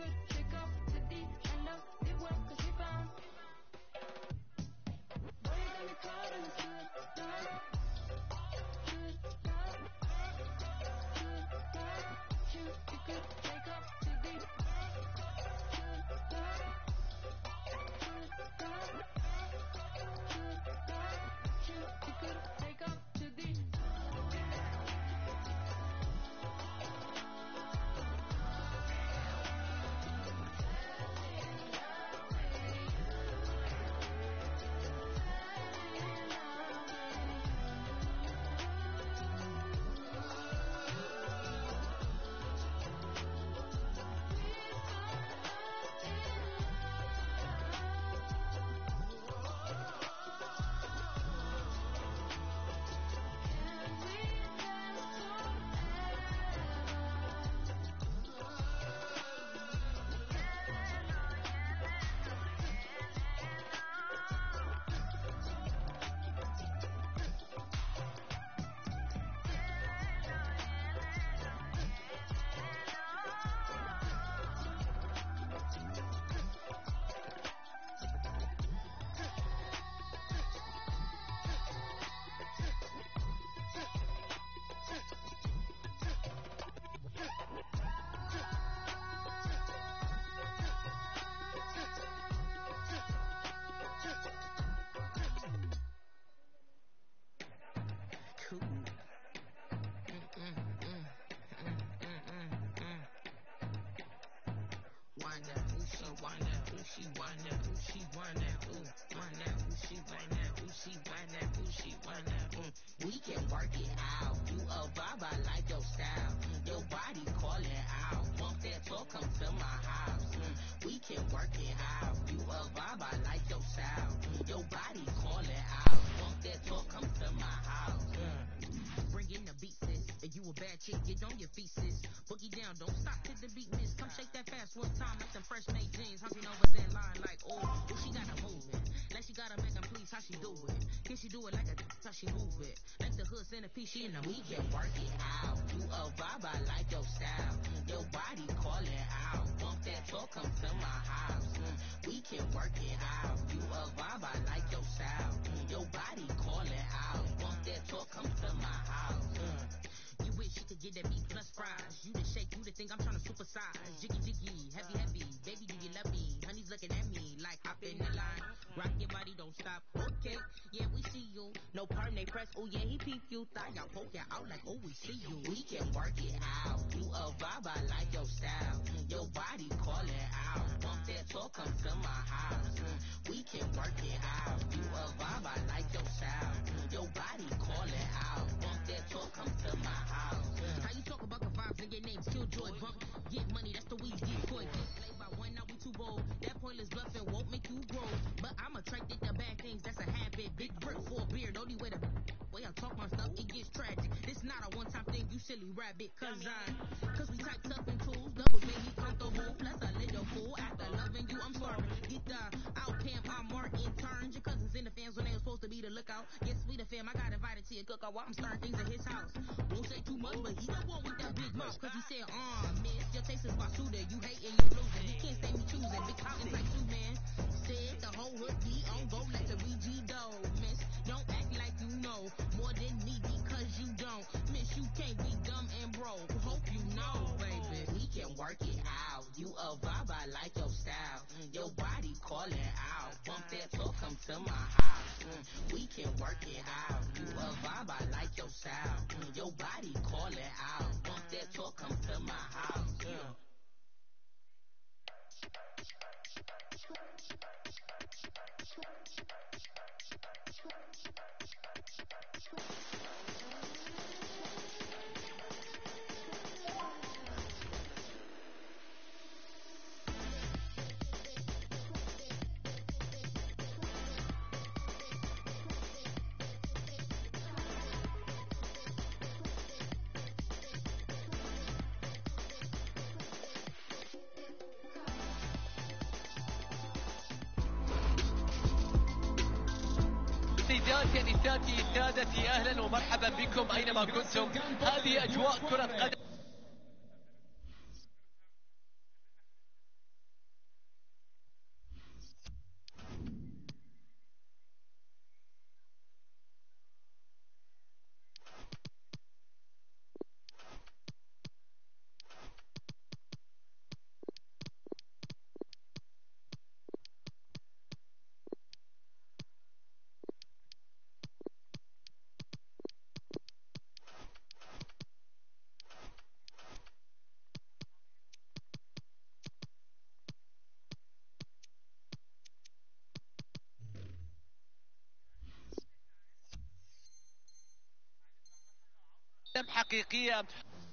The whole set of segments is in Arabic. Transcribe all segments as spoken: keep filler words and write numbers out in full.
She in the we can work it out. You a vibe, I like your style. Your body calling out. Bump that talk, come to my house. Mm, we can work it out. You a vibe, I like your style. Mm, your body calling out. Bump that talk, come to my house. Mm. You wish you could get that beat plus fries. You the shake, you the think I'm trying to supersize. Jiggy jiggy, heavy heavy. Baby, do you love me? Honey's looking at me like hop in the line. Rock your body, don't stop. Okay, yeah, we see you. No perm, they press. Oh yeah, he peep you. Thought y'all poke it out like, oh, we see you. We can work it out. You a vibe, I like your style. Mm, your body calling out. Bump that talk, come to my house. Mm, we can work it out. You a vibe, I like your style. Mm, your body calling out. Bump that talk, come to my house. Mm. How you talk about the vibes and your name's Killjoy? Bump, get money, that's the weed decoy. Get played by one, now we too bold. That pointless bluffing won't make you grow. But I'm attracted to bad things, that's a habit. Big brick for a beard, only way to way I talk my stuff, it gets tragic. This not a one-time thing, you silly rabbit. Cause I, cause we typed up in tools, double made me comfortable. Plus a little fool, after loving you, I'm starving. Get the out, Pam, I'm Martin. Turns your cousins in the fans when they were supposed to be the lookout. Yes, we the fam, I got invited to your cookout while I'm starting things at his house. Won't say too much, but he the one with that big mouth. Cause he said, uh, miss, your taste is basuda. You hating, you losing. He can't stay me choosing. Big mountains like two, man. Said the whole hood be on go like the B G dough, miss. Don't act like you know more than me because you don't. Miss, you can't be dumb and broke. Hope you know, baby. We can work it out. You a vibe, I like your style. Mm, your body calling out. Bump that talk, come to my house. Mm, we can work it out. You a vibe, I like your style. Mm, your body calling out. Bump that talk, come to my house. Yeah. سيداتي أنساتي سادتي أهلا ومرحبا بكم أينما كنتم. هذه أجواء كرة قدم. حقيقية.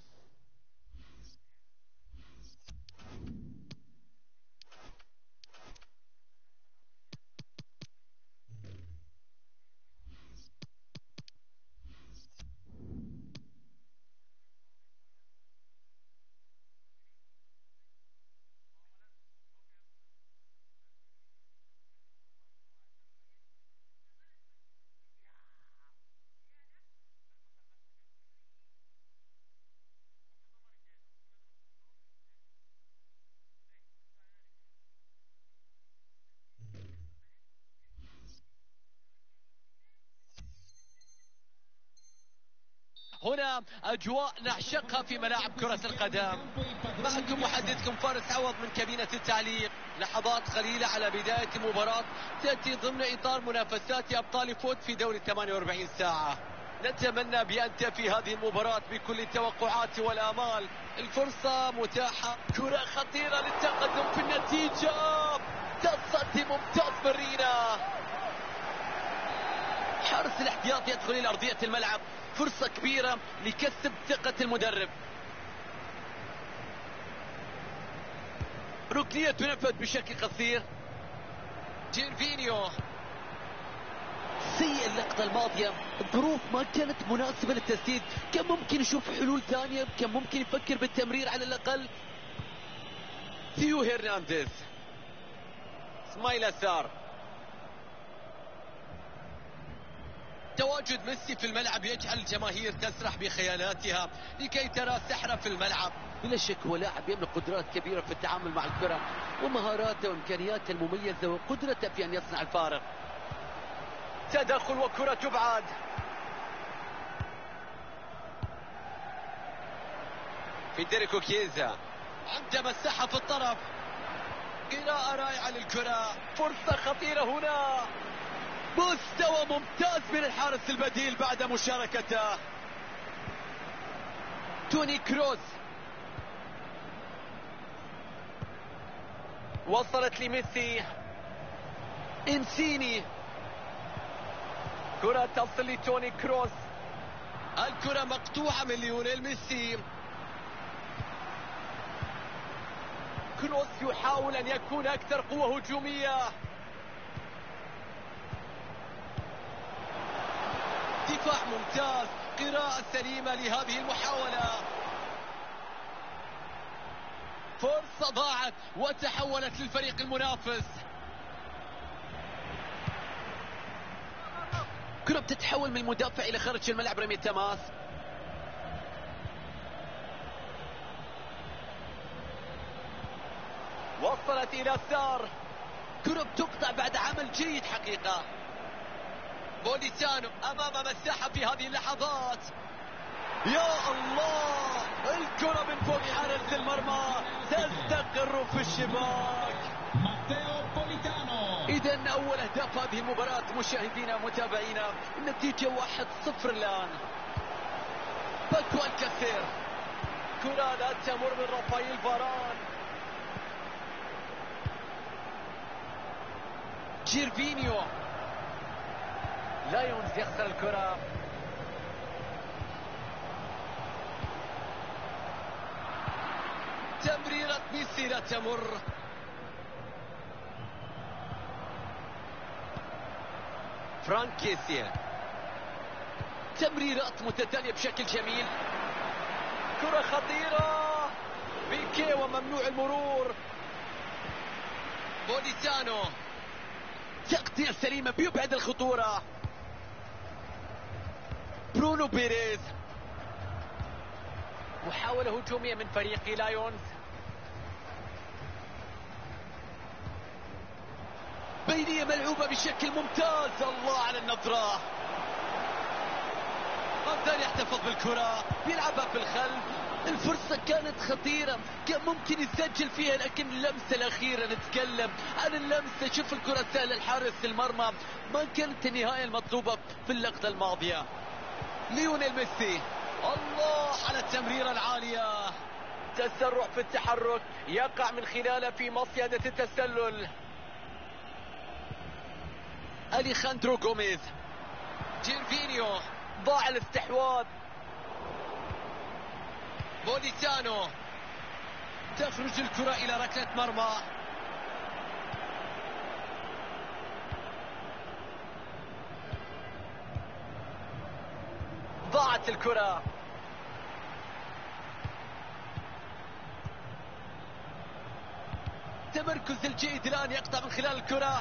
هنا أجواء نعشقها في ملاعب كرة القدم. معكم محدثكم فارس عوض من كابينة التعليق. لحظات قليلة على بداية المباراة تأتي ضمن إطار منافسات أبطال فوت في دوري ثمانية وأربعين ساعة. نتمنى بأن تفي هذه المباراة بكل التوقعات والآمال. الفرصة متاحة، كرة خطيرة للتقدم في النتيجة، تصدي ممتاز برينا. حارس الاحتياط يدخل إلى أرضية الملعب، فرصة كبيرة لكسب ثقة المدرب. ركنية تنفذ بشكل قصير. جيرفينيو سيء اللقطة الماضية، الظروف ما كانت مناسبة للتسديد، كان ممكن يشوف حلول ثانية، كان ممكن يفكر بالتمرير على الأقل. ثيو هرنانديز، اسماعيل سار. تواجد ميسي في الملعب يجعل الجماهير تسرح بخيالاتها لكي ترى سحرة في الملعب. بلا شك هو لاعب يملك قدرات كبيرة في التعامل مع الكرة، ومهاراته وإمكانياته المميزة وقدرته في أن يصنع الفارق. تدخل وكرة تبعد. فيدريكو كيزا عنده مساحة في الطرف، قراءة رائعة للكرة، فرصة خطيرة هنا، مستوى ممتاز من الحارس البديل بعد مشاركته. توني كروز وصلت لميسي، إنسيني، كرة تصل لتوني كروز، الكرة مقطوعة من ليونيل ميسي. كروز يحاول أن يكون أكثر قوة هجومية. دفاع ممتاز، قراءة سليمة لهذه المحاولة. فرصة ضاعت وتحولت للفريق المنافس. كرة بتتحول من المدافع إلى خارج الملعب، رمية تماس. وصلت إلى سار، كرة بتقطع بعد عمل جيد حقيقة. بوليسانو أمام مساحة في هذه اللحظات، يا الله، الكرة من فوق حارس المرمى تستقر في الشباك. إذن أول أهداف هذه المباراة مشاهدينا ومتابعينا، النتيجة واحد صفر الآن. باكو الكثير، كرة لا تمر من رافائيل فاران. جيرفينيو، لايونز يخسر الكرة. تمريرة ميسي لا تمر. فرانك كيسيا، تمريرات متتالية بشكل جميل. كرة خطيرة، بيكي وممنوع المرور. بوليسانو، تغطية سليمة بيبعد الخطورة. برونو بيريز، محاولة هجومية من فريق لايونز. بينية ملعوبة بشكل ممتاز، الله على النظرة. قدر يحتفظ بالكرة، بيلعبها في الخلف. الفرصة كانت خطيرة، كان ممكن يسجل فيها، لكن اللمسة الأخيرة، نتكلم عن اللمسة. شوف الكرة سهلة لحارس المرمى، ما كانت النهاية المطلوبة في اللقطة الماضية. ليونيل ميسي، الله على التمريرة العالية، تسرع في التحرك يقع من خلاله في مصيدة التسلل. أليخاندرو غوميز، جيرفينيو، ضاع الاستحواذ. بوليتانو، تخرج الكرة إلى ركلة مرمى. ضاعت الكرة. تمركز الجيد الآن يقطع من خلال الكرة.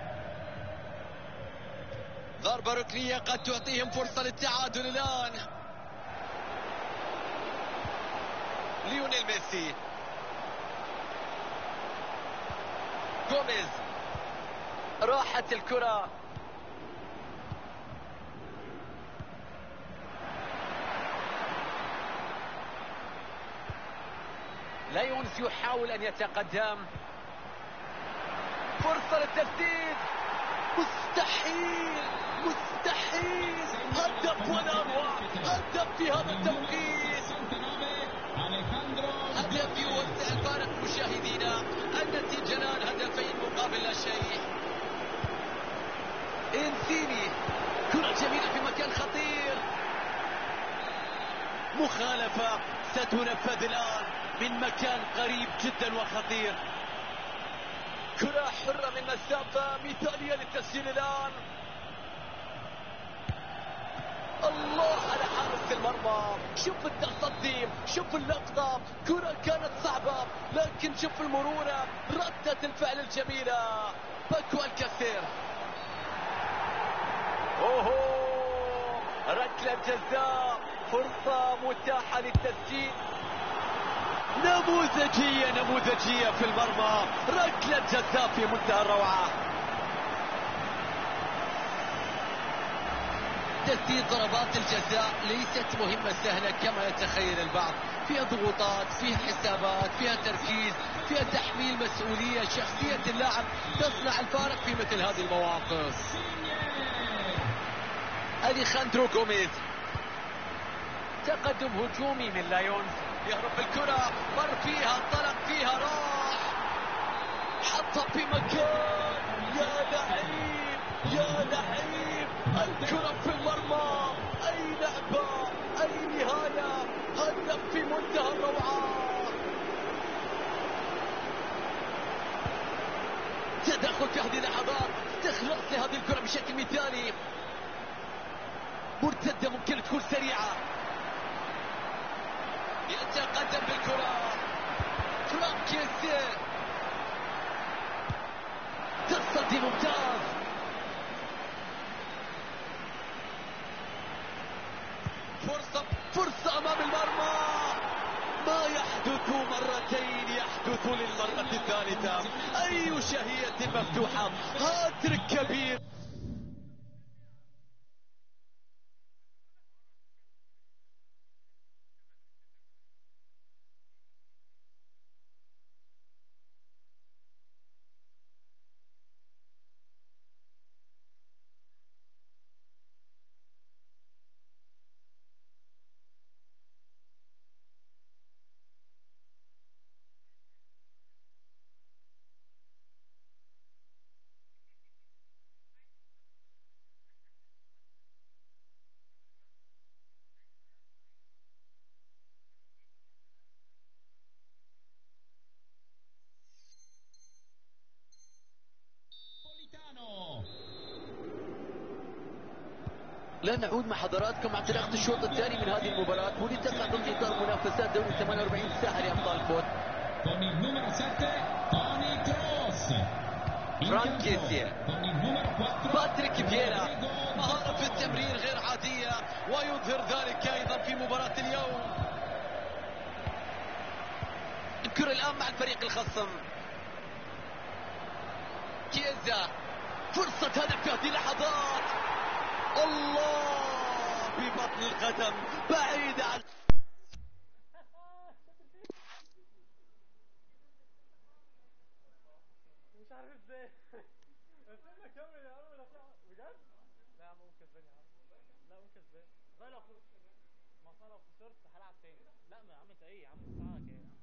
ضربة ركنية قد تعطيهم فرصة للتعادل الآن. ليونيل ميسي، غوميز، راحت الكرة. لايونز يحاول أن يتقدم. فرصة للتسديد. مستحيل مستحيل. هدف ولا أروع. هدف في هذا التوقيت. هدف يوسع الفارق مشاهدينا. النتيجة الآن هدفين مقابل لا شيء. إنسيني، كرة جميلة في مكان خطير. مخالفة ستنفذ الآن من مكان قريب جدا وخطير. كرة حرة من مسافة مثالية للتسجيل الآن. الله على حارس المرمى. شوف التصدي، شوف اللقطة. كرة كانت صعبة لكن شوف المرونة، ردة الفعل الجميلة. باكو الكثير. اوه، ركلة جزاء. فرصة متاحة للتسجيل. نموذجية نموذجية في المرمى. ركلة جزاء في منتهى الروعة. تسديد ضربات الجزاء ليست مهمة سهلة كما يتخيل البعض. فيها ضغوطات، فيها حسابات، فيها تركيز، فيها تحميل مسؤولية. شخصية اللاعب تصنع الفارق في مثل هذه المواقف. أليخاندرو غوميز. تقدم هجومي من لايونز. يهرب الكرة، مر فيها، انطلق فيها، راح حطها في مكان. يا لعيب يا لعيب. الكرة في المرمى. أي لعبة، أي نهاية. هدف في منتهى الروعة. تدخل في هذه اللحظات، استخلاص لهذه الكرة بشكل مثالي. مرتدة ممكن تكون سريعة. يتقدم بالكرة فرانكيسي. تصدي ممتاز. فرصة فرصة أمام المرمى. ما يحدث مرتين يحدث للمرة الثالثة. أي شهية مفتوحة. هاتريك كبير. لا نعود مع حضراتكم مع انطلاقة الشوط الثاني من هذه المباراة، ولتقع ضمن إطار منافسات دوري ثمانية وأربعين ساحة لأبطال الفوت. فرانكيسي، باتريك فييرا، مهارة في التمرير غير عادية، ويظهر ذلك أيضا في مباراة اليوم. الكرة الآن مع الفريق الخصم. كيزا، فرصة هدف في هذه اللحظات. الله، ببطن القدم بعيد عن مش عارف ازاي. استنى كمل يا عم. بجد؟ لا يا عم ممكن كسبان يا عم. لا ممكن كسبان. والله لو خسرت، ما اصل لو خسرت هلعب تاني. لا يا عم انت ايه يا عم بتاعك ايه؟